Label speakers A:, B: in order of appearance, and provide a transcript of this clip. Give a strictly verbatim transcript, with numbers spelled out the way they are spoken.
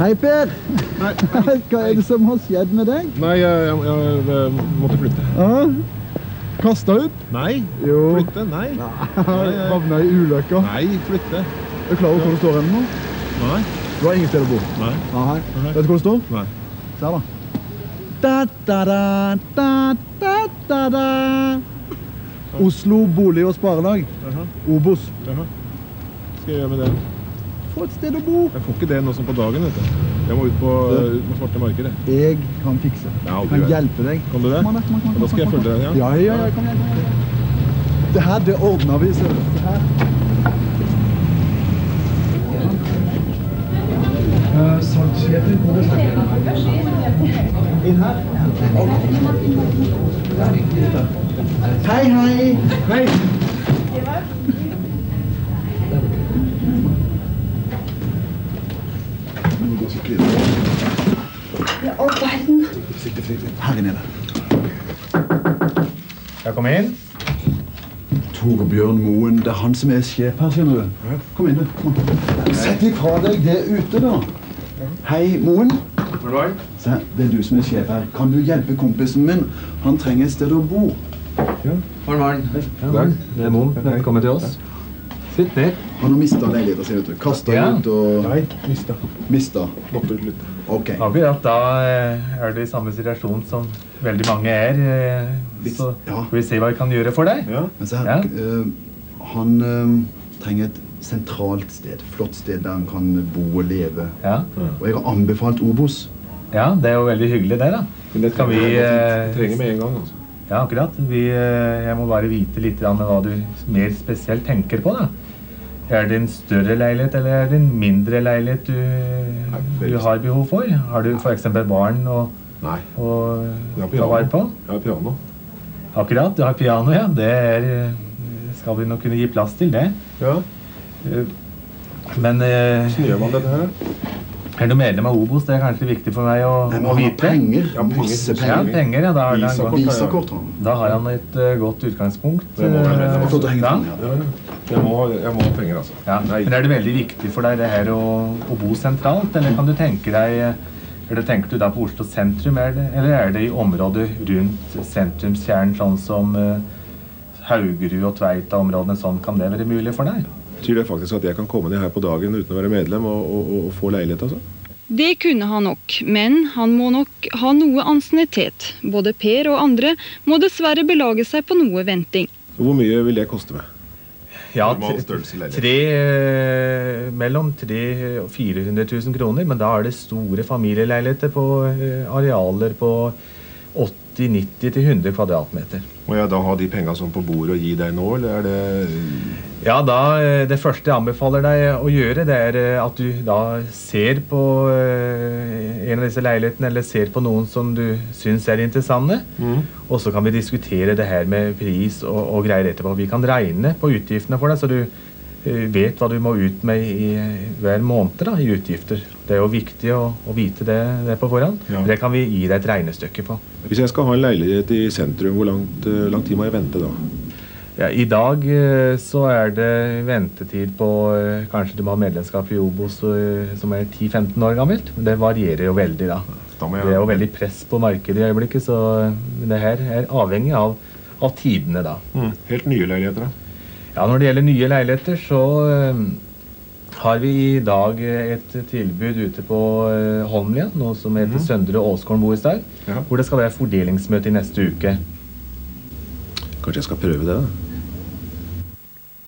A: Hei Per!
B: Hei.
A: Hva er det som har skjedd med deg?
B: Nei, jeg, jeg, jeg, jeg måtte flytte.
A: Ja, kastet ut?
B: Nei,
A: Jo.
B: flytte, nei.
A: Nei, havnet i ulykka.
B: Nei, flytte.
A: Er du klar over hvor du står henne nå?
B: Nei.
A: Du har ingen sted å bo?
B: Nei.
A: Nei.
B: Nei.
A: Vet du hvor du står?
B: Nei.
A: Se her da. Da, da, da, da, da, da, da. Oslo Bolig- og Sparelag.
B: Jaha.
A: Obos.
B: Jaha. Skal jeg gjøre med det?
A: Få et sted å bo.
B: Jeg får ikke det nå som på dagen, vet du. Jeg må ut på, ut på svarte markedet.
A: Jeg kan fikse.
B: Ja, du
A: kan
B: vet.
A: hjelpe deg.
B: Kan du det?
A: Kom an, kom an, kom an,
B: Da skal jeg
A: kom an,
B: følge deg, ja?
A: Ja, ja, ja, kom igjen, kom igjen. Det her, det ordner vi, ser du. Det her. Uh, Salgssjefen, hvor er sjefen? Inn her. Hei, hei. Hei.
C: Ja, å verden.
A: Forsiktig, forsiktig. Her er nede.
D: Jeg kommer inn.
A: Torbjørn Moen, det er han som er sjef her, skjønner du. Kom inn, du. Kom an. Sett ifra deg det ute, da. Hei, Moen. Se, det er du som er sjef her. Kan du hjelpe kompisen min? Han trenger et sted å bo.
D: Morgen, morgen. Ja, det er Moen. Velkommen til oss. Sitt ned.
A: Han har mistet leiligheten sin, vet du. Kastet
D: Ja.
A: ut og...
B: Nei, mista.
A: Mistet.
B: Måtte ut litt.
A: Ok.
D: Akkurat da eh, er det i samme situasjon som veldig mange er. eh, Så
A: Ja.
D: skal vi se hva vi kan gjøre for deg.
B: Ja.
A: Men se her,
D: Ja.
A: eh, han eh, trenger et sentralt sted. Flott sted der han kan bo og leve.
D: Ja.
A: Og jeg har anbefalt Obos.
D: ja, det er jo veldig hyggelig det da.
B: Men det
D: Kan vi,
B: trenger, jeg
D: eh,
B: trenger med en gang, altså.
D: Ja, akkurat. Vi, eh, jeg må bare vite litt grann hva du mer spesielt tenker på da. Er det en større leilighet, eller er det en mindre leilighet du, du har behov for? Har du for eksempel barn og,
B: Nei.
D: og
B: Jeg har
D: ta vare på?
B: piano. Jeg har piano.
D: Akkurat, du har piano, ja. Det er, eh, skal vi nok kunne gi plass til det.
B: Ja.
D: Eh, Men eh,
B: Hvordan gjør man dette her?
D: er du medlem av Obos? Det er kanskje viktig for meg å,
A: Nei, men
D: å
A: han har
D: vite.
A: penger.
B: Ja, penger.
A: Masse
D: Ja,
A: penger.
D: penger, ja. Da har han,
B: Visakort.
D: godt,
A: Visakort har han.
D: da har han et eh, godt utgangspunkt.
B: Det må være medlem.
D: eh,
A: Det er flott å henge
D: ja.
A: frem her.
B: Ja, ja. Jeg må, jeg må ha penger, altså.
D: Ja,
B: Nei.
D: men er det veldig viktig for deg det her å, å bo sentralt, eller kan du tenke deg, eller tenker du da på Oslo sentrum, er det, eller er det i området rundt sentrumskjernen, sånn som uh, Haugerud og Tveita områdene, sånn kan det være mulig for deg?
B: Betyr det faktisk at jeg kan komme ned her på dagen uten å være medlem og, og, og, og få leilighet, altså?
C: Det kunne han nok, men han må nok ha noe ansiennitet. Både Per og andre må dessverre belage seg på noe venting.
B: Så hvor mye vil det koste meg?
D: Ja,
B: Normal
D: tre,
B: størrelse leilighet.
D: tre, eh, mellom tre og firehundre tusen kroner, men da er det store familieleiligheter på eh, arealer på åtti, nitti til hundre kvadratmeter.
B: Må jeg da ha de pengene som på bordet og gi deg nå, eller er det...
D: Ja, da, eh, det første jeg anbefaler deg å gjøre, det er eh, at du da ser på eh, en av disse leilighetene, eller ser på noen som du synes er interessante, og så kan vi diskutere det her med pris og, og greier etterpå. Vi kan regne på utgiftene for deg, så du eh, vet hva du må ut med i, hver måned da, i utgifter. Det er jo viktig å, å vite det, det på forhånd.
B: Ja.
D: Det kan vi gi deg et regnestykke på.
B: Hvis jeg skal ha en leilighet i sentrum, hvor langt, eh, lang tid må jeg vente da?
D: Ja, i dag eh, så er det ventetid på, eh, kanskje du må ha medlemskap i Obos eh, som er ti til femten år gammelt. Men det varierer jo veldig da.
B: Da må jeg...
D: Det er jo veldig press på markedet i øyeblikket, så eh, det her er avhengig av, av tidene da.
B: Mm. Helt nye leiligheter da?
D: Ja, når det gjelder nye leiligheter så eh, har vi i dag eh, et tilbud ute på eh, Holmlia, noe som heter
B: Mhm.
D: Søndre Åsgården borettslag,
B: Ja.
D: hvor det skal være fordelingsmøte i neste uke.
B: Kanskje jeg skal prøve det da?